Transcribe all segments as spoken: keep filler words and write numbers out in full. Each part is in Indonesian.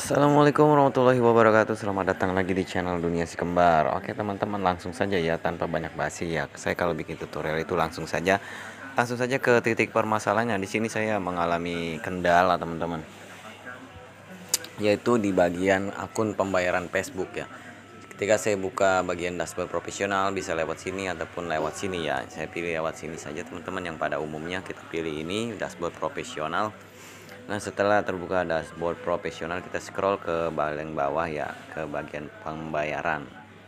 Assalamualaikum warahmatullahi wabarakatuh. Selamat datang lagi di channel Dunia Si Kembar. Oke teman-teman, langsung saja ya, tanpa banyak basi ya. Saya kalau bikin tutorial itu langsung saja, langsung saja ke titik permasalahannya. Di sini saya mengalami kendala teman-teman, yaitu di bagian akun pembayaran Facebook ya. Ketika saya buka bagian dashboard profesional, bisa lewat sini ataupun lewat sini ya. Saya pilih lewat sini saja teman-teman. Yang pada umumnya kita pilih ini dashboard profesional. Nah, setelah terbuka dashboard profesional, kita scroll ke paling bawah ya, ke bagian pembayaran.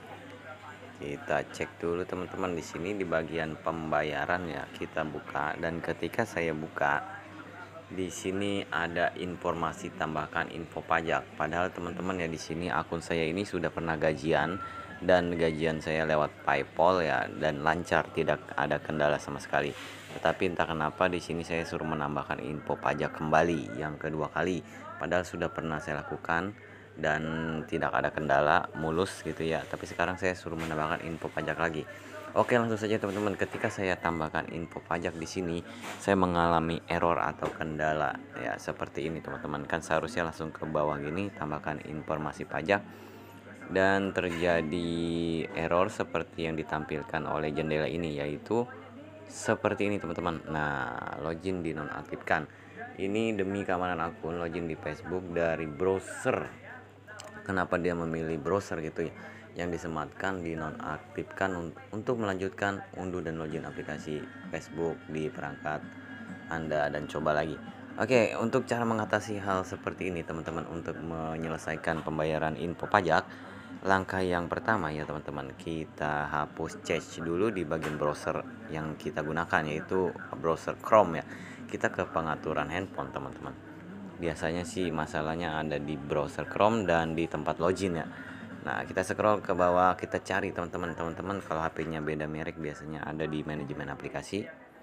Kita cek dulu teman-teman, di sini di bagian pembayaran ya, kita buka. Dan ketika saya buka, di sini ada informasi tambahkan info pajak. Padahal teman-teman ya, di sini akun saya ini sudah pernah gajian, dan gajian saya lewat PayPal ya, dan lancar, tidak ada kendala sama sekali. Tetapi entah kenapa di sini saya suruh menambahkan info pajak kembali yang kedua kali, padahal sudah pernah saya lakukan dan tidak ada kendala, mulus gitu ya. Tapi sekarang saya suruh menambahkan info pajak lagi. Oke, langsung saja teman-teman. Ketika saya tambahkan info pajak di sini, saya mengalami error atau kendala ya, seperti ini teman-teman. Kan seharusnya langsung ke bawah gini, tambahkan informasi pajak, dan terjadi error seperti yang ditampilkan oleh jendela ini, yaitu seperti ini teman-teman. Nah, login dinonaktifkan. Ini demi keamanan akun login di Facebook dari browser. Kenapa dia memilih browser gitu ya, yang disematkan dinonaktifkan untuk melanjutkan unduh dan login aplikasi Facebook di perangkat Anda dan coba lagi. Oke, untuk cara mengatasi hal seperti ini teman-teman, untuk menyelesaikan pembayaran info pajak, langkah yang pertama ya teman-teman, kita hapus cache dulu di bagian browser yang kita gunakan, yaitu browser Chrome ya. Kita ke pengaturan handphone teman-teman. Biasanya sih masalahnya ada di browser Chrome dan di tempat login ya. Nah, kita scroll ke bawah, kita cari teman-teman. Teman-teman kalau H P-nya beda merek, biasanya ada di manajemen aplikasi.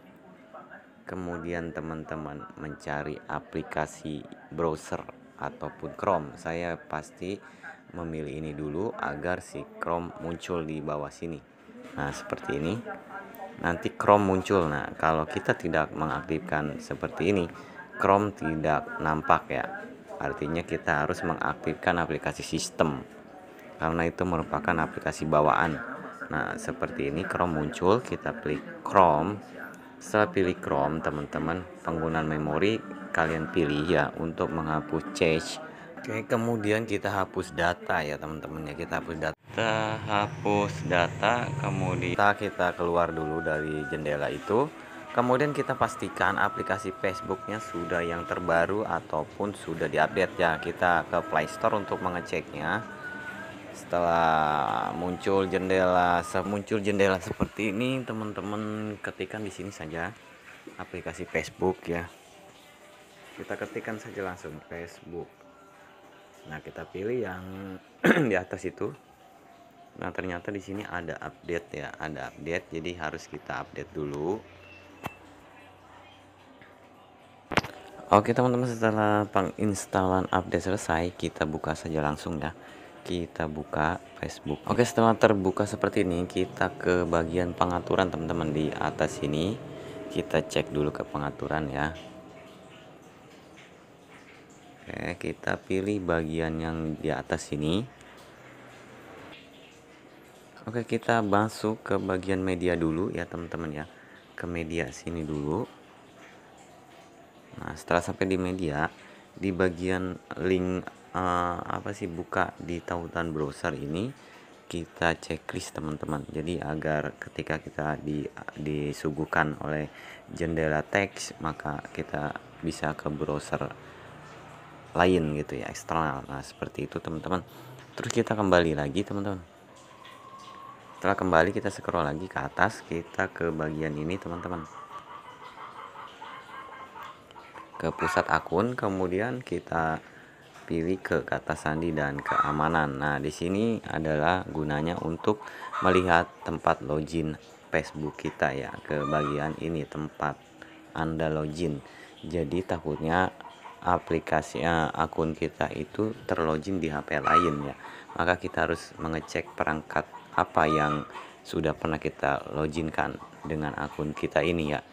Kemudian teman-teman mencari aplikasi browser ataupun Chrome. Saya pasti memilih ini dulu agar si Chrome muncul di bawah sini. Nah, seperti ini. Nanti Chrome muncul. Nah, kalau kita tidak mengaktifkan seperti ini, Chrome tidak nampak ya. Artinya kita harus mengaktifkan aplikasi sistem, karena itu merupakan aplikasi bawaan. Nah, seperti ini Chrome muncul, kita pilih Chrome. Setelah pilih Chrome teman-teman, penggunaan memori kalian pilih ya untuk menghapus cache. Oke, kemudian kita hapus data ya teman-teman ya, kita hapus data. Kita hapus data, kemudian kita, kita keluar dulu dari jendela itu. Kemudian kita pastikan aplikasi Facebooknya sudah yang terbaru ataupun sudah diupdate ya. Kita ke Play Store untuk mengeceknya. Setelah muncul jendela, muncul jendela seperti ini, teman-teman ketikkan di sini saja aplikasi Facebook ya. Kita ketikkan saja langsung Facebook. Nah, kita pilih yang di atas itu. Nah, ternyata di sini ada update ya, ada update. Jadi harus kita update dulu. Oke teman-teman, setelah penginstalan update selesai, kita buka saja langsung ya. Kita buka Facebook. Oke, setelah terbuka seperti ini, kita ke bagian pengaturan teman-teman. Di atas sini kita cek dulu ke pengaturan ya. Oke, kita pilih bagian yang di atas sini. Oke, kita masuk ke bagian media dulu ya teman-teman ya. Ke media sini dulu. Nah, setelah sampai di media, di bagian link uh, apa sih, buka di tautan browser ini, kita checklist teman-teman. Jadi agar ketika kita di, disuguhkan oleh jendela teks, maka kita bisa ke browser lain gitu ya, eksternal. Nah, seperti itu teman-teman. Terus kita kembali lagi teman-teman. Setelah kembali, kita scroll lagi ke atas, kita ke bagian ini teman-teman, ke pusat akun, kemudian kita pilih ke kata sandi dan keamanan. Nah, di sini adalah gunanya untuk melihat tempat login Facebook kita ya, ke bagian ini tempat Anda login. Jadi takutnya aplikasi akun kita itu terlogin di H P lain ya. Maka kita harus mengecek perangkat apa yang sudah pernah kita loginkan dengan akun kita ini ya.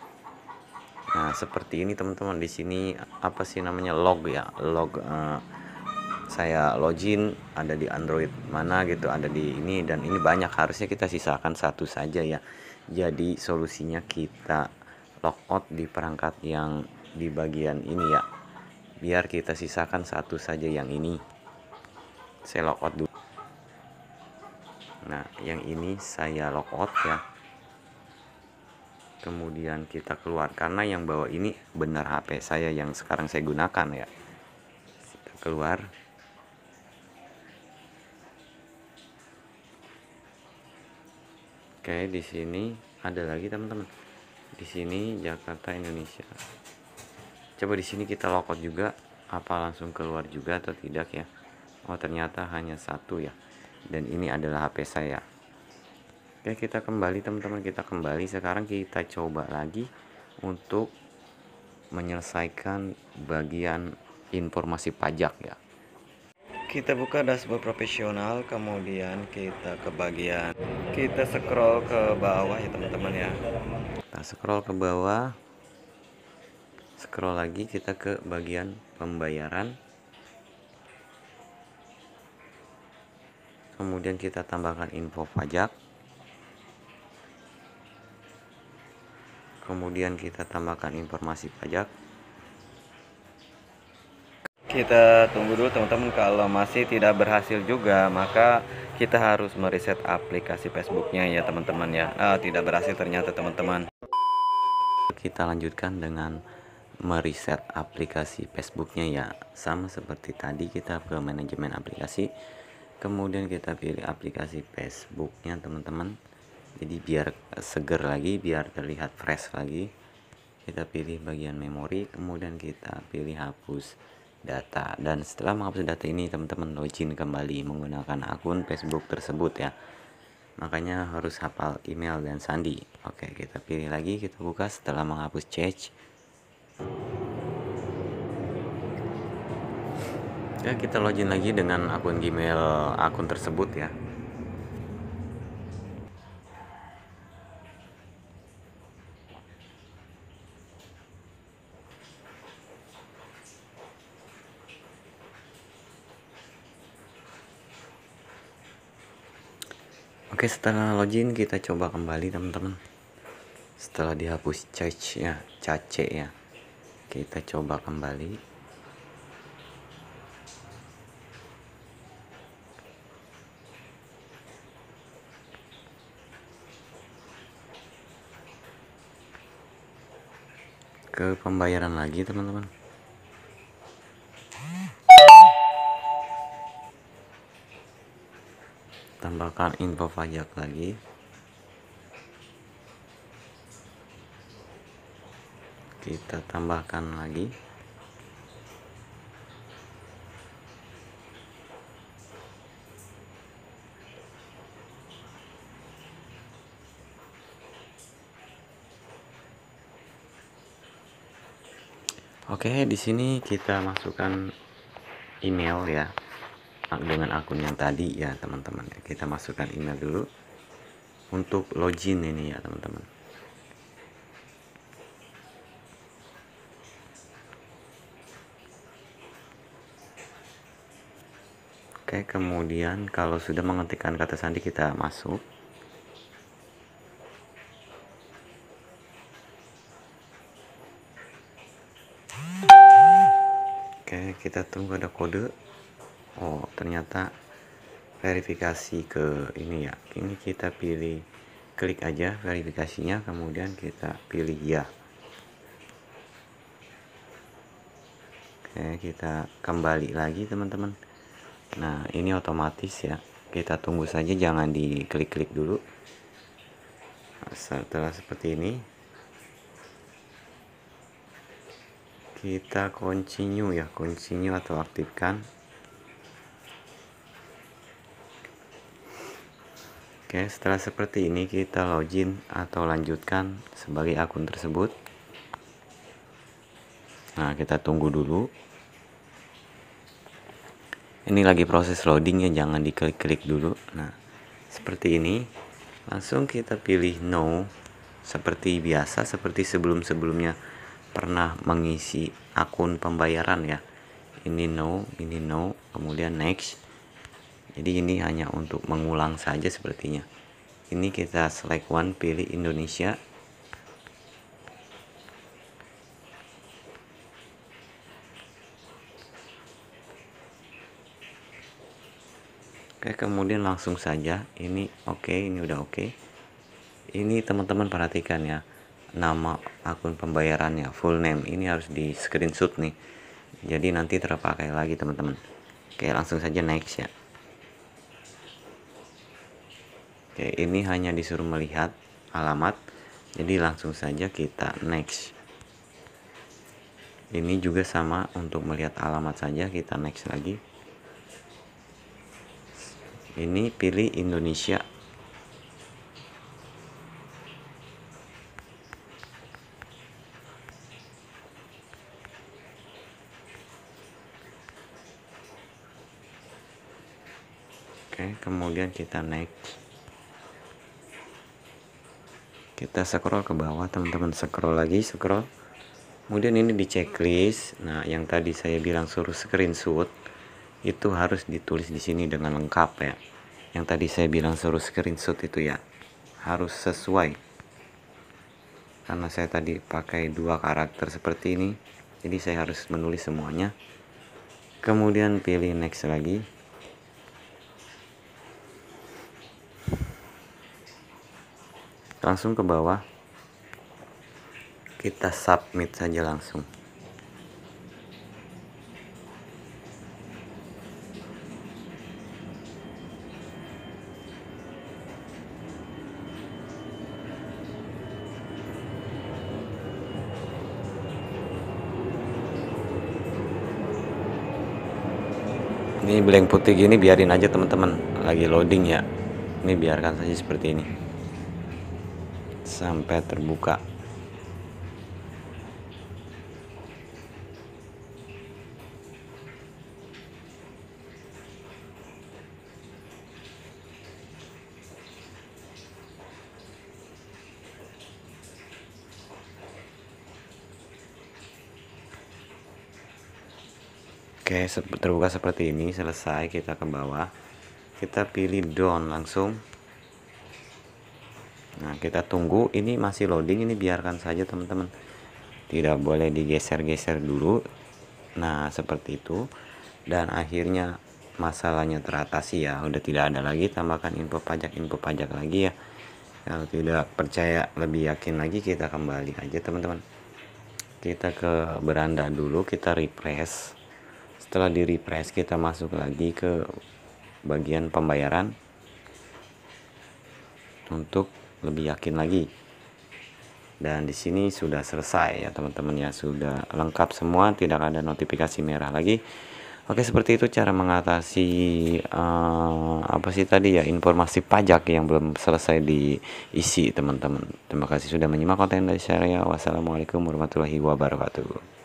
Nah, seperti ini teman-teman. Di sini apa sih namanya, log ya, log uh, saya login ada di Android mana gitu, ada di ini dan ini banyak, harusnya kita sisakan satu saja ya. Jadi solusinya kita logout di perangkat yang di bagian ini ya, biar kita sisakan satu saja yang ini. Saya logout dulu. Nah yang ini saya logout ya, kemudian kita keluar karena yang bawah ini benar H P saya yang sekarang saya gunakan ya. Kita keluar. Oke, di sini ada lagi teman-teman. Di sini Jakarta Indonesia. Coba di sini kita logout juga, apa langsung keluar juga atau tidak ya? Oh ternyata hanya satu ya. Dan ini adalah H P saya. Oke kita kembali teman-teman, kita kembali. Sekarang kita coba lagi untuk menyelesaikan bagian informasi pajak ya. Kita buka dashboard profesional, kemudian kita ke bagian, kita scroll ke bawah ya teman-teman ya. Kita scroll ke bawah, scroll lagi kita ke bagian pembayaran, kemudian kita tambahkan info pajak, kemudian kita tambahkan informasi pajak. Kita tunggu dulu teman-teman, kalau masih tidak berhasil juga maka kita harus mereset aplikasi Facebooknya ya teman-teman ya. Ah, tidak berhasil ternyata teman-teman. Kita lanjutkan dengan mereset aplikasi Facebooknya ya, sama seperti tadi kita ke manajemen aplikasi, kemudian kita pilih aplikasi Facebooknya teman-teman. Jadi biar seger lagi, biar terlihat fresh lagi, kita pilih bagian memori, kemudian kita pilih hapus data. Dan setelah menghapus data ini teman-teman login kembali menggunakan akun Facebook tersebut ya, makanya harus hafal email dan sandi. Oke kita pilih lagi, kita buka setelah menghapus cache. Ya kita login lagi dengan akun Gmail akun tersebut ya. Oke setelah login kita coba kembali teman-teman. Setelah dihapus cache ya, cache ya, kita coba kembali. Ke pembayaran lagi teman-teman. Tambahkan info pajak lagi. Kita tambahkan lagi. Oke, di sini kita masukkan email ya, dengan akun yang tadi ya teman-teman. Kita masukkan email dulu untuk login ini ya teman-teman. Oke, kemudian kalau sudah mengetikkan kata sandi kita masuk. Oke, kita tunggu ada kode. Oh, ternyata verifikasi ke ini ya. Ini kita pilih, klik aja verifikasinya, kemudian kita pilih ya. Oke, kita kembali lagi teman-teman. Nah, ini otomatis ya. Kita tunggu saja, jangan diklik-klik dulu. Setelah seperti ini, kita continue ya, continue atau aktifkan. Oke, setelah seperti ini kita login atau lanjutkan sebagai akun tersebut. Nah, kita tunggu dulu. Ini lagi proses loading ya, jangan diklik-klik dulu. Nah, seperti ini. Langsung kita pilih no. Seperti biasa, seperti sebelum-sebelumnya pernah mengisi akun pembayaran ya. ini no, ini no, kemudian next. Jadi ini hanya untuk mengulang saja sepertinya. Ini kita select one, pilih Indonesia. Oke, kemudian langsung saja ini oke, ini udah oke. Ini teman-teman perhatikan ya, nama akun pembayarannya, full name ini harus di screenshot nih. Jadi nanti terpakai lagi teman-teman. Oke, langsung saja next ya. Oke, ini hanya disuruh melihat alamat. Jadi langsung saja kita next. Ini juga sama, untuk melihat alamat saja kita next lagi. Ini pilih Indonesia. Oke, kemudian kita next. Kita scroll ke bawah teman-teman, scroll lagi, scroll. Kemudian ini di checklist. Nah, yang tadi saya bilang suruh screenshot itu harus ditulis di sini dengan lengkap ya. Yang tadi saya bilang suruh screenshot itu ya harus sesuai. Karena saya tadi pakai dua karakter seperti ini, jadi saya harus menulis semuanya. Kemudian pilih next lagi. Langsung ke bawah. Kita submit saja langsung. Ini blank putih gini biarin aja teman-teman, lagi loading ya. Ini biarkan saja seperti ini sampai terbuka. Oke, terbuka seperti ini. Selesai, kita ke bawah, kita pilih done langsung. Nah, kita tunggu, ini masih loading, ini biarkan saja teman-teman, tidak boleh digeser-geser dulu. Nah, seperti itu. Dan akhirnya masalahnya teratasi ya, udah tidak ada lagi tambahkan info pajak info pajak lagi ya. Kalau tidak percaya, lebih yakin lagi, kita kembali aja teman-teman. Kita ke beranda dulu, kita refresh. Setelah di refresh, kita masuk lagi ke bagian pembayaran untuk lebih yakin lagi. Dan di sini sudah selesai ya teman-teman ya, sudah lengkap semua, tidak ada notifikasi merah lagi. Oke, seperti itu cara mengatasi uh, apa sih tadi ya, informasi pajak yang belum selesai diisi teman-teman. Terima kasih sudah menyimak konten dari saya. Wassalamualaikum warahmatullahi wabarakatuh.